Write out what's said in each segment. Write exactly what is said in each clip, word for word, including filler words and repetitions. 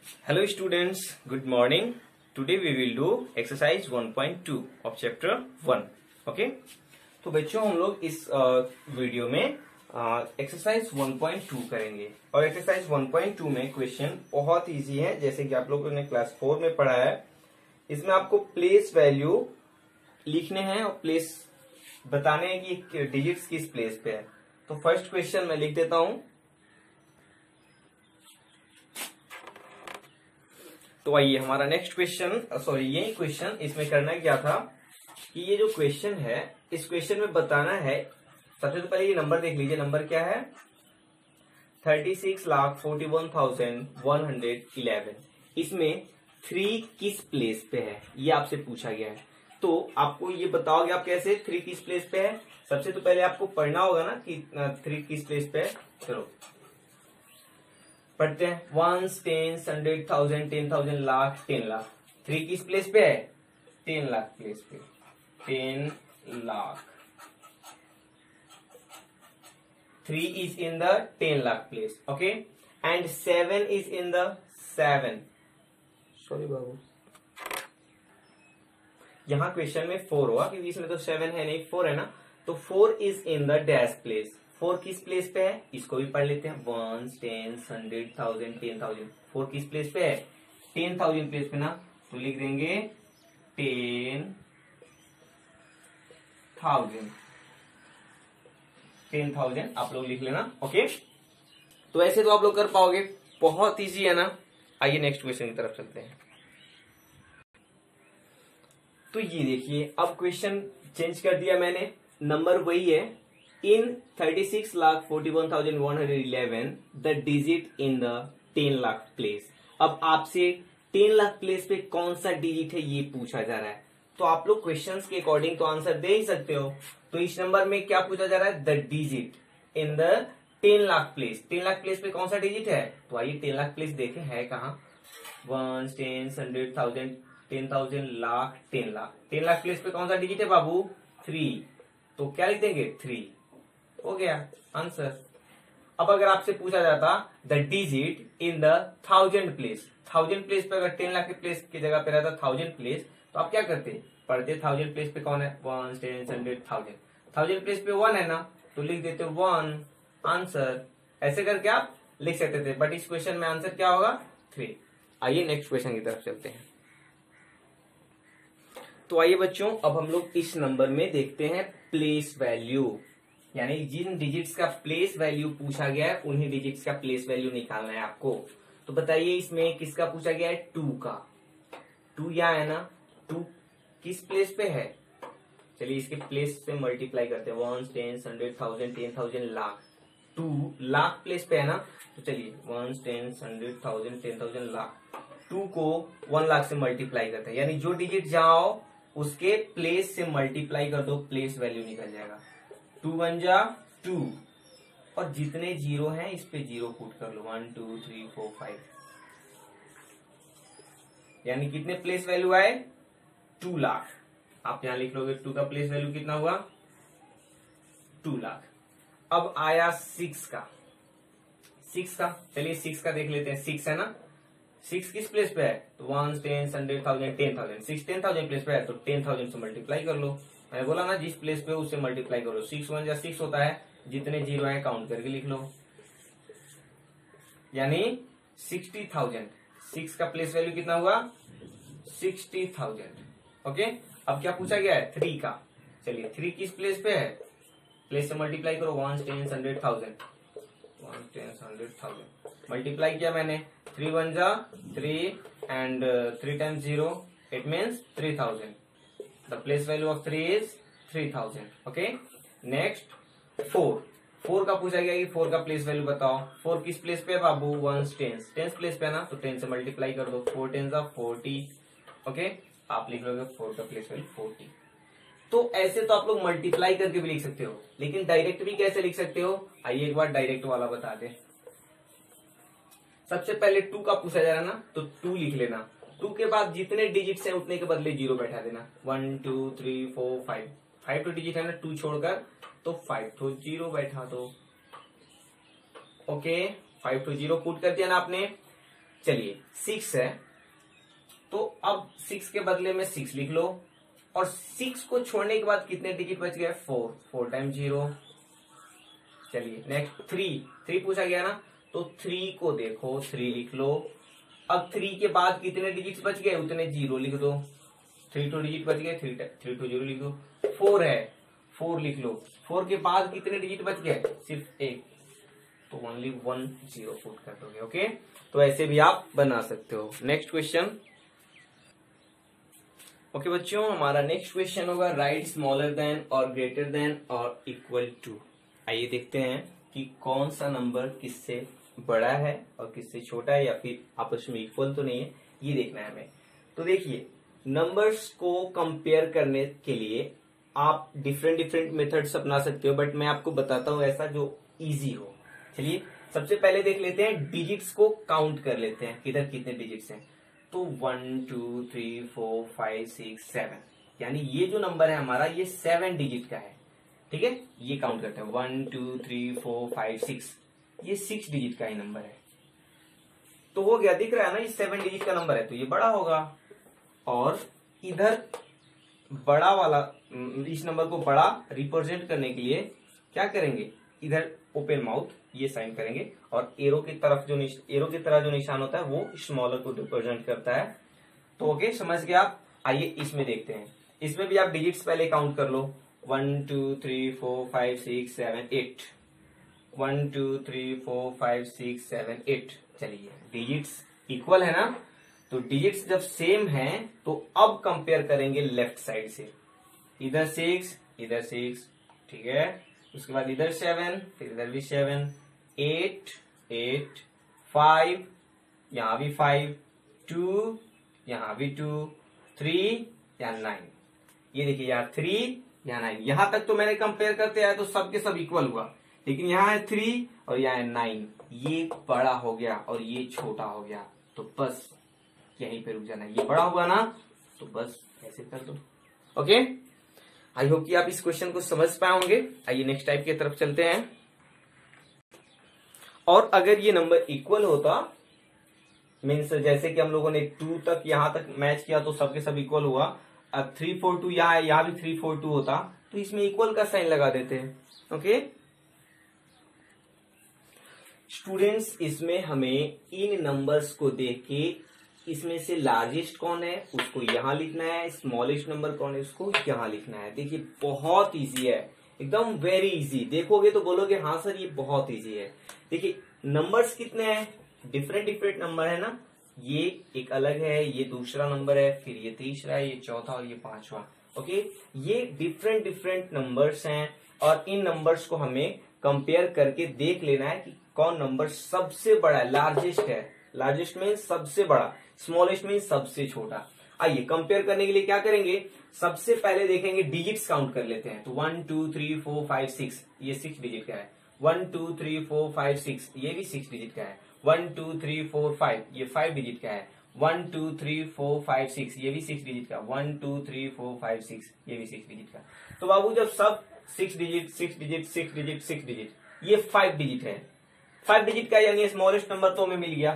Hello students, good morning. Today we will do exercise one point two of chapter one. Okay? तो बच्चों हम लोग इस video में एक्सरसाइज one point two करेंगे और एक्सरसाइज one point two में क्वेश्चन बहुत इजी है, जैसे कि आप लोगों ने क्लास फोर में पढ़ा है। इसमें आपको प्लेस वैल्यू लिखने हैं और प्लेस बताने हैं कि डिजिट्स किस प्लेस पे है। तो फर्स्ट क्वेश्चन मैं लिख देता हूं। तो आइए हमारा नेक्स्ट क्वेश्चन, सॉरी यही क्वेश्चन, इसमें करना क्या था कि ये जो क्वेश्चन है इस क्वेश्चन में बताना है। सबसे तो पहले ये नंबर देख लीजिए, नंबर क्या है thirty six lakh forty one thousand one hundred eleven. इसमें थ्री किस प्लेस पे है ये आपसे पूछा गया है। तो आपको ये बताओगे आप कैसे थ्री किस प्लेस पे है। सबसे तो पहले आपको पढ़ना होगा ना कि थ्री किस प्लेस पे है। चलो पढ़ते हैं। Ones, tens, hundred, thousand, ten thousand, lakh, ten lakh. Three किस प्लेस पे है? टेन लाख प्लेस पे। Ten lakh. Three is in the ten lakh place. Okay, and seven is in the seven, sorry बाबू, यहां क्वेश्चन में फोर होगा क्योंकि इसमें तो सेवन है नहीं, फोर है ना। तो four is in the dash place. Four किस प्लेस पे है इसको भी पढ़ लेते हैं। One, ten, hundred, thousand, ten thousand. Four किस प्लेस पे है? टेन थाउजेंड प्लेस पे ना। तो लिख देंगे टेन थाउजेंड। टेन थाउजेंड आप लोग लिख लेना। ओके, तो ऐसे तो आप लोग कर पाओगे, बहुत इजी है ना। आइए नेक्स्ट क्वेश्चन की तरफ चलते हैं। तो ये देखिए, अब क्वेश्चन चेंज कर दिया मैंने, नंबर वही है। In thirty six lakh forty one thousand one hundred eleven the digit in the ten lakh place. अब आपसे टेन लाख प्लेस पे कौन सा डिजिट है ये पूछा जा रहा है। तो आप लोग क्वेश्चंस के अकॉर्डिंग तो आंसर दे ही सकते हो। तो इस नंबर में क्या पूछा जा रहा है? The digit in the ten lakh place. Ten lakh place पे कौन सा डिजिट है? तो आइए टेन लाख प्लेस देखें है कहाँ। One, ten, hundred, thousand, ten thousand, lakh, ten lakh. Ten lakh place पे कौन सा डिजिट है बाबू? थ्री। तो क्या लिख देंगे? थ्री। हो गया आंसर। अब अगर आपसे पूछा जाता the digit in the thousand place, thousand place पे अगर टेन लाख के प्लेस की जगह पे रहता थाउजेंड प्लेस, तो आप क्या करते? पढ़ते थाउजेंड प्लेस पे कौन है? One, ten, hundred, thousand. Thousand place पे वन है ना, तो लिख देते वन, आंसर। ऐसे करके आप लिख सकते थे, बट इस क्वेश्चन में आंसर क्या होगा? थ्री। आइए नेक्स्ट क्वेश्चन की तरफ चलते हैं। तो आइए बच्चों, अब हम लोग इस नंबर में देखते हैं प्लेस वैल्यू, यानी जिन डिजिट्स का प्लेस वैल्यू पूछा गया है उन्हीं डिजिट्स का प्लेस वैल्यू निकालना है आपको। तो बताइए इसमें किसका पूछा गया है? टू का। टू यहाँ है ना, टू किस प्लेस पे है? चलिए इसके प्लेस से मल्टीप्लाई करते हैं। One, ten, hundred, thousand, ten thousand, lakh. Two lakh place पे है ना, तो चलिए one, ten, hundred, thousand, ten thousand, lakh. Two को वन लाख से मल्टीप्लाई करते हैं, यानी जो डिजिट जहां हो उसके प्लेस से मल्टीप्लाई कर दो, प्लेस वैल्यू निकल जाएगा। टू वन जा टू, और जितने जीरो हैं इस पे जीरो पुट कर लो। One, two, three, four, five, यानी कितने प्लेस वैल्यू आए? टू लाख। आप यहां लिख लोगे टू का प्लेस वैल्यू कितना हुआ? टू लाख। अब आया सिक्स का। सिक्स का, चलिए सिक्स का देख लेते हैं। सिक्स है ना, सिक्स किस प्लेस पे है? तो one, ten, hundred, thousand, ten thousand. Six ten thousand place पे है, तो टेन थाउजेंड से मल्टीप्लाई कर लो। मैंने बोला ना जिस प्लेस पे उससे मल्टीप्लाई करो। सिक्स वन या सिक्स होता है, जितने जीरो है काउंट करके लिख लो, यानी सिक्सटी थाउजेंड। सिक्स का प्लेस वैल्यू कितना हुआ? Sixty thousand. ओके, अब क्या पूछा गया है? थ्री का। चलिए थ्री किस प्लेस पे है? प्लेस से मल्टीप्लाई करो। One, ten, hundred, thousand, one, ten, hundred, thousand. Multiply किया मैंने। थ्री वन जा three, and three times zero, it means three thousand. The place value of three is three thousand. Okay. Next four. Four का पूछा गया कि four का place value बताओ। Four किस प्लेस पे है बाबू? One, tens. टेंस प्लेस पे है ना, तो टेन से मल्टीप्लाई कर दो। फोर टेन जा फोर्टी। ओके, आप लिख लोगे फोर का प्लेस वैल्यू फोर्टी। तो ऐसे तो आप लोग मल्टीप्लाई करके भी लिख सकते हो, लेकिन डायरेक्ट भी कैसे लिख सकते हो? आइए एक बार डायरेक्ट वाला बता दे। सबसे पहले टू का पूछा जा रहा है ना, तो टू लिख लेना। टू के बाद जितने डिजिट्स हैं उतने के बदले जीरो बैठा देना। One, two, three, four, five. Five तो डिजिट है ना टू छोड़कर, तो फाइव तो जीरो बैठा दो। Okay, five two zero put कर दिया ना आपने। चलिए सिक्स है, तो अब सिक्स के बदले में सिक्स लिख लो, और सिक्स को छोड़ने के बाद कितने डिजिट बच गए? फोर। Four time zero. चलिए नेक्स्ट थ्री। थ्री पूछा गया ना, तो थ्री को देखो, थ्री लिख लो। अब थ्री के बाद कितने डिजिट बच गए? उतने जीरो लिख दो। थ्री टू डिजिट बच गए, थ्री थ्री टू जीरो लिख दो। फोर है, फोर लिख लो। फोर के बाद कितने डिजिट बच गए? सिर्फ एक, तो ओनली वन जीरो पुट कर दोगे। ओके, तो ऐसे भी आप बना सकते हो। Next question. ओके बच्चों, हमारा नेक्स्ट क्वेश्चन होगा राइट स्मॉलर देन और ग्रेटर देन और इक्वल टू। आइए देखते हैं कि कौन सा नंबर किससे बड़ा है और किससे छोटा है, या फिर आपस में इक्वल तो नहीं है, ये देखना है हमें। तो देखिए, नंबर्स को कंपेयर करने के लिए आप डिफरेंट डिफरेंट मेथड्स अपना सकते हो, बट मैं आपको बताता हूं ऐसा जो इजी हो। चलिए सबसे पहले देख लेते हैं, डिजिट्स को काउंट कर लेते हैं, किधर कितने डिजिट्स हैं। तो one two three four five six seven, यानी ये जो नंबर है हमारा, ये सेवन डिजिट का है। ठीक है, ये काउंट करते हैं, one two three four five six, ये सिक्स डिजिट का ही नंबर है। तो हो गया, दिख रहा है ना, ये सेवन डिजिट का नंबर है, तो ये बड़ा होगा। और इधर बड़ा वाला, इस नंबर को बड़ा रिप्रेजेंट करने के लिए क्या करेंगे, इधर ओपन माउथ ये साइन करेंगे, और एरो की तरफ जो एरो की तरह जो निशान होता है वो स्मॉलर को रिप्रेजेंट करता है। तो ओके, समझ गए आप। आइए इसमें देखते हैं, इसमें भी आप डिजिट्स पहले काउंट कर लो, one two three four five six seven eight, one two three four five six seven eight. चलिए डिजिट्स इक्वल है ना, तो डिजिट्स जब सेम हैं तो अब कंपेयर करेंगे लेफ्ट साइड से, इधर सिक्स इधर सिक्स, ठीक है, उसके बाद इधर सेवन, फिर इधर भी सेवन, एट एट, फाइव, यहां भी फाइव, टू, यहां भी टू, थ्री, यहां नाइन। ये देखिए यार, थ्री यहाँ नाइन, यहां तक तो मैंने कंपेयर करते आया तो सबके सब इक्वल हुआ, लेकिन यहाँ है थ्री और यहाँ है नाइन, ये बड़ा हो गया और ये छोटा हो गया, तो बस यहीं पे रुक जाना। ये बड़ा हुआ ना, तो बस ऐसे कर दो। ओके, आई होप कि आप इस क्वेश्चन को समझ पाए होंगे। आइए नेक्स्ट टाइप की तरफ चलते हैं। और अगर ये नंबर इक्वल होता, मीन्स जैसे कि हम लोगों ने टू तक यहां तक मैच किया तो सबके सब इक्वल हुआ, अब थ्री फोर टू यहाँ है, यहाँ भी थ्री फोर टू होता, तो इसमें इक्वल का साइन लगा देते हैं। ओके स्टूडेंट्स, इसमें हमें इन नंबर्स को देख के इसमें से लार्जेस्ट कौन है उसको यहां लिखना है, स्मॉलेस्ट नंबर कौन है उसको यहां लिखना है। देखिए बहुत इजी है, एकदम वेरी इजी। देखोगे तो बोलोगे हाँ सर ये बहुत इजी है। देखिए नंबर्स कितने हैं, डिफरेंट डिफरेंट नंबर है ना, ये एक अलग है, ये दूसरा नंबर है, फिर ये तीसरा है, ये चौथा और ये पांचवा। ओके, ये डिफरेंट डिफरेंट नंबर्स हैं, और इन नंबर्स को हमें कंपेयर करके देख लेना है कि कौन नंबर सबसे बड़ा है, लार्जेस्ट है। लार्जेस्ट मीन सबसे बड़ा, स्मॉलेस्ट मीन सबसे छोटा। आइए कंपेयर करने के लिए क्या करेंगे, सबसे पहले देखेंगे डिजिट्स काउंट कर लेते हैं। तो one two three four five six, ये सिक्स डिजिट का है। One two three four five six, ये भी सिक्स डिजिट का है। One two three four five, ये फाइव डिजिट का है। One two three four five six, ये भी सिक्स डिजिट का। One two three four five six, ये भी सिक्स डिजिट का। तो बाबू जब सब six digit six digit six digit six digit, ये फाइव डिजिट है, फाइव डिजिट का यानी स्मॉलेस्ट नंबर तो हमें मिल गया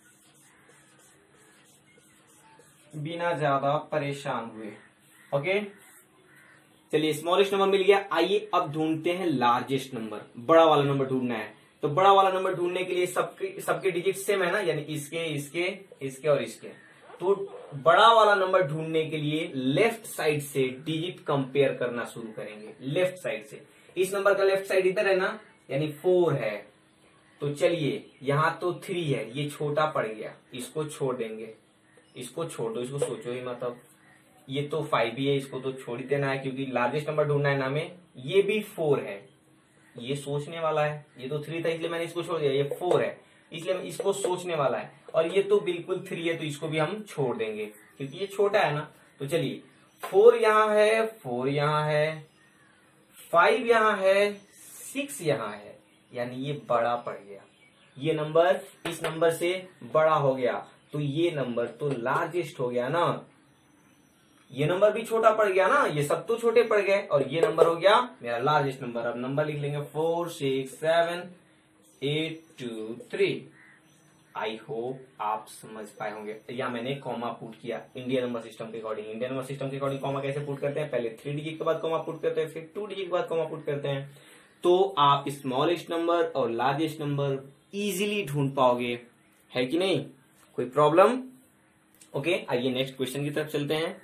बिना ज्यादा परेशान हुए। ओके चलिए स्मॉलेस्ट नंबर मिल गया। आइए अब ढूंढते हैं लार्जेस्ट नंबर, बड़ा वाला नंबर ढूंढना है। तो बड़ा वाला नंबर ढूंढने के लिए सबके सबके डिजिट सेम है ना, यानी इसके इसके इसके और इसके। तो बड़ा वाला नंबर ढूंढने के लिए लेफ्ट साइड से डिजिट कंपेयर करना शुरू करेंगे, लेफ्ट साइड से। इस नंबर का लेफ्ट साइड इधर है ना, यानी फोर है। तो चलिए यहां तो थ्री है, ये छोटा पड़ गया, इसको छोड़ देंगे, इसको छोड़ दो, इसको सोचो ही मतलब। ये तो फाइव ही है, इसको तो छोड़ ही देना है क्योंकि लार्जेस्ट नंबर ढूंढना है ना हमें। ये भी फोर है, ये सोचने वाला है। ये तो थ्री था इसलिए मैंने इसको छोड़ दिया, ये फोर है इसलिए इसको सोचने वाला है। और ये तो बिल्कुल थ्री है तो इसको भी हम छोड़ देंगे क्योंकि ये छोटा है ना। तो चलिए फोर यहाँ है, फोर यहाँ है, फाइव यहाँ है, सिक्स यहाँ है, यानी ये बड़ा पड़ गया। ये नंबर इस नंबर से बड़ा हो गया, तो ये नंबर तो लार्जेस्ट हो गया ना। ये नंबर भी छोटा पड़ गया ना, ये सब तो छोटे पड़ गए, और ये नंबर हो गया मेरा लार्जेस्ट नंबर। अब नंबर लिख लेंगे four six seven eight two three. I hope आप समझ पाए होंगे। या मैंने कॉमा पुट किया इंडियन नंबर सिस्टम के अकॉर्डिंग। इंडियन नंबर सिस्टम के अकॉर्डिंग कॉमा कैसे पुट करते हैं, पहले थ्री डिजिट के बाद कॉमा पुट करते हैं, फिर टू डिजिट के बाद कॉमा पुट करते हैं। तो आप स्मॉलेस्ट नंबर और लार्जेस्ट नंबर इजीली ढूंढ पाओगे, है कि नहीं? कोई प्रॉब्लम? ओके, आइए नेक्स्ट क्वेश्चन की तरफ चलते हैं।